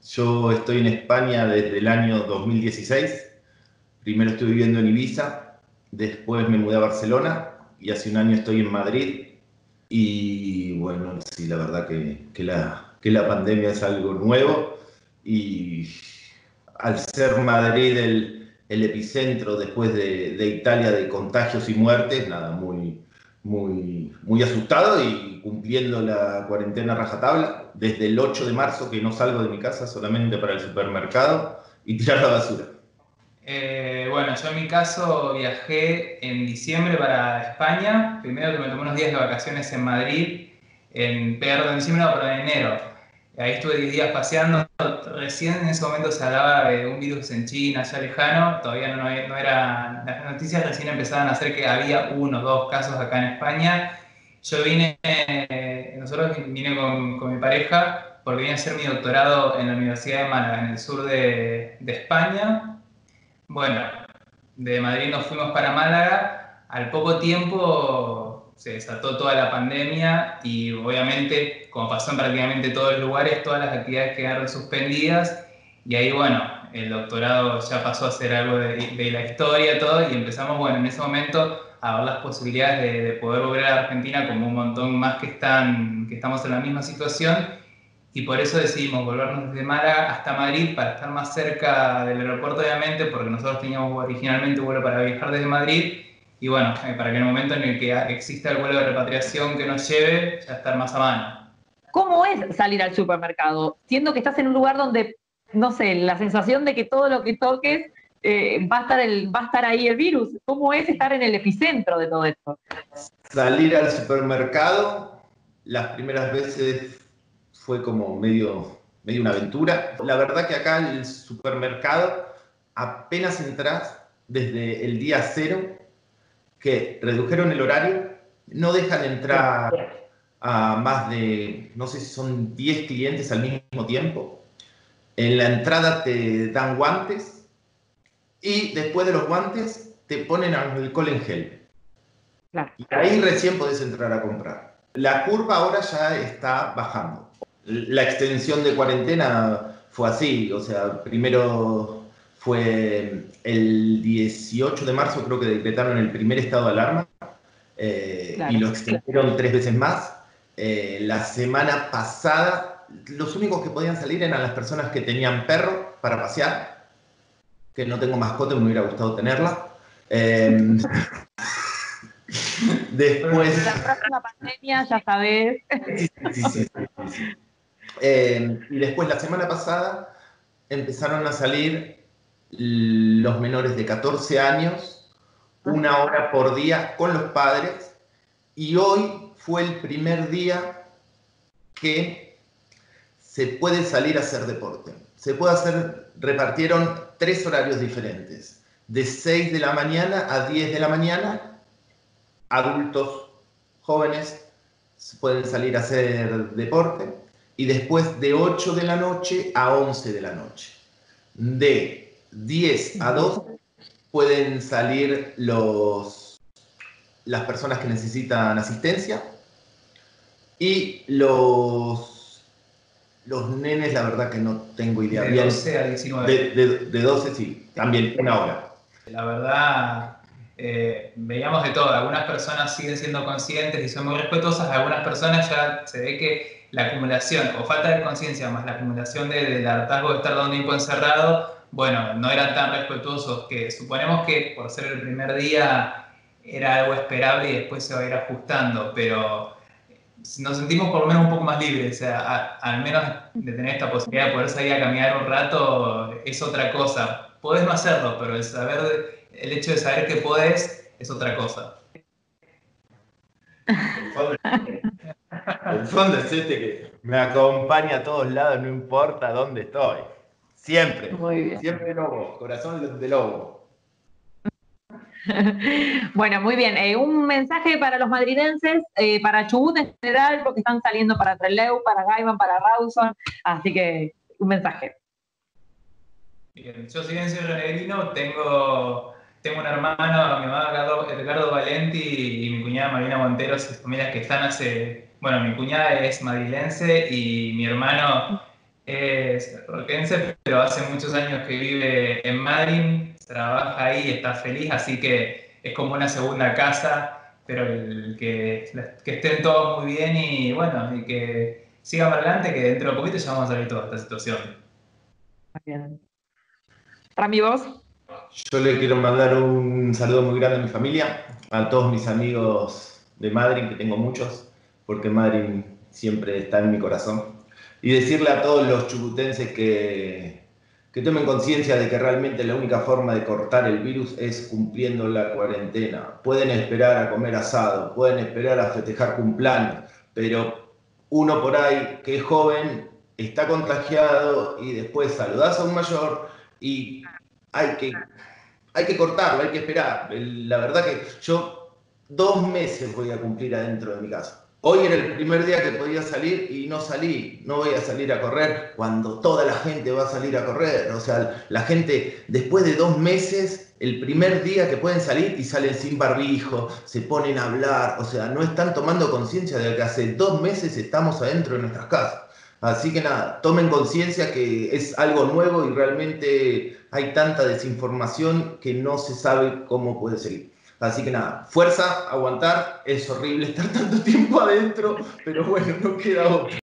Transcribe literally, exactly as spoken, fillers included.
Yo estoy en España desde el año dos mil dieciséis. Primero estuve viviendo en Ibiza, después me mudé a Barcelona y hace un año estoy en Madrid. Y bueno, sí, la verdad que, que, la, que la pandemia es algo nuevo y al ser Madrid el, el epicentro después de, de Italia de contagios y muertes, nada, muy, muy, muy asustado y cumpliendo la cuarentena a rajatabla. Desde el ocho de marzo que no salgo de mi casa solamente para el supermercado y tirar la basura. Eh, bueno, yo en mi caso viajé en diciembre para España. Primero que me tomé unos días de vacaciones en Madrid, en, perdón, en diciembre, no, pero en enero. Ahí estuve diez días paseando. Recién en ese momento se hablaba de un virus en China, ya lejano. Todavía no, no era. Las noticias recién empezaban a hacer que había uno o dos casos acá en España. Yo vine, eh, nosotros vine con, con mi pareja porque vine a hacer mi doctorado en la Universidad de Málaga, en el sur de, de España. Bueno, de Madrid nos fuimos para Málaga. Al poco tiempo se desató toda la pandemia y obviamente, como pasó en prácticamente todos los lugares, todas las actividades quedaron suspendidas y ahí, bueno, el doctorado ya pasó a ser algo de, de la historia, todo, y empezamos, bueno, en ese momento a ver las posibilidades de, de poder volver a Argentina, como un montón más que, están, que estamos en la misma situación. Y por eso decidimos volvernos desde Málaga hasta Madrid para estar más cerca del aeropuerto, obviamente, porque nosotros teníamos originalmente vuelo para viajar desde Madrid. Y bueno, eh, para que en el momento en el que exista el vuelo de repatriación que nos lleve, ya estar más a mano. ¿Cómo es salir al supermercado? Siendo que estás en un lugar donde, no sé, la sensación de que todo lo que toques eh, va, a estar el, va a estar ahí el virus. ¿Cómo es estar en el epicentro de todo esto? Salir al supermercado, las primeras veces fue como medio, medio una aventura. La verdad que acá el supermercado, apenas entras desde el día cero, que redujeron el horario, no dejan entrar a más de, no sé si son diez clientes al mismo tiempo. En la entrada te dan guantes y después de los guantes te ponen alcohol en gel. Claro. Y ahí recién podés entrar a comprar. La curva ahora ya está bajando. La extensión de cuarentena fue así, o sea, primero fue el dieciocho de marzo, creo que decretaron el primer estado de alarma, eh, claro, y lo extendieron claro. tres veces más. Eh, la semana pasada, los únicos que podían salir eran las personas que tenían perro para pasear, que no tengo mascota, me hubiera gustado tenerla. Eh, Después. La próxima pandemia, ya sabés. Sí, sí, sí, sí, sí. Eh, y después, la semana pasada, empezaron a salir los menores de catorce años, una hora por día con los padres. Y hoy fue el primer día que se puede salir a hacer deporte. Se puede hacer, repartieron tres horarios diferentes. De seis de la mañana a diez de la mañana. Adultos, jóvenes, pueden salir a hacer deporte, y después de ocho de la noche a once de la noche. De diez a doce pueden salir los, las personas que necesitan asistencia, y los, los nenes, la verdad que no tengo idea. De Bien, doce a diecinueve. De, de, de doce, sí, también una hora. La verdad... Eh, veíamos de todo. Algunas personas siguen siendo conscientes y son muy respetuosas, algunas personas ya se ve que la acumulación o falta de conciencia más la acumulación de, del hartazgo de estar todo un tiempo encerrado, bueno, no eran tan respetuosos, que suponemos que por ser el primer día era algo esperable y después se va a ir ajustando, pero nos sentimos por lo menos un poco más libres, o sea, a, al menos de tener esta posibilidad de poder salir a caminar un rato es otra cosa. Podés no hacerlo, pero el saber... El hecho de saber que podés es otra cosa. El fondo es este que me acompaña a todos lados, no importa dónde estoy. Siempre. Muy bien. Siempre lobo, corazón de lobo. Bueno, muy bien. Eh, un mensaje para los madridenses, eh, para Chubut en general, porque están saliendo para Trelew, para Gaiman, para Rawson. Así que un mensaje. Bien, yo si bien soy renegrino, tengo... Tengo un hermano, mi hermano Edgardo Valenti y mi cuñada Marina Montero, familias que están hace... Bueno, mi cuñada es madrilense y mi hermano Es roquense, pero hace muchos años que vive en Madrid, trabaja ahí, está feliz, así que es como una segunda casa, pero el que, que estén todos muy bien y bueno, y que sigan para adelante, que dentro de poquito ya vamos a salir de toda esta situación. Muy bien. Rami, ¿vos? Yo le quiero mandar un saludo muy grande a mi familia, a todos mis amigos de Madrid, que tengo muchos, porque Madrid siempre está en mi corazón. Y decirle a todos los chubutenses que, que tomen conciencia de que realmente la única forma de cortar el virus es cumpliendo la cuarentena. Pueden esperar a comer asado, pueden esperar a festejar cumpleaños, pero uno por ahí que es joven está contagiado y después saludás a un mayor y hay que, hay que cortarlo, hay que esperar. La verdad que yo dos meses voy a cumplir adentro de mi casa. Hoy era el primer día que podía salir y no salí. No voy a salir a correr cuando toda la gente va a salir a correr. O sea, la gente después de dos meses, el primer día que pueden salir y salen sin barbijo, se ponen a hablar. O sea, no están tomando conciencia de que hace dos meses estamos adentro de nuestras casas. Así que nada, tomen conciencia que es algo nuevo y realmente hay tanta desinformación que no se sabe cómo puede seguir. Así que nada, fuerza, aguantar, es horrible estar tanto tiempo adentro, pero bueno, no queda otra.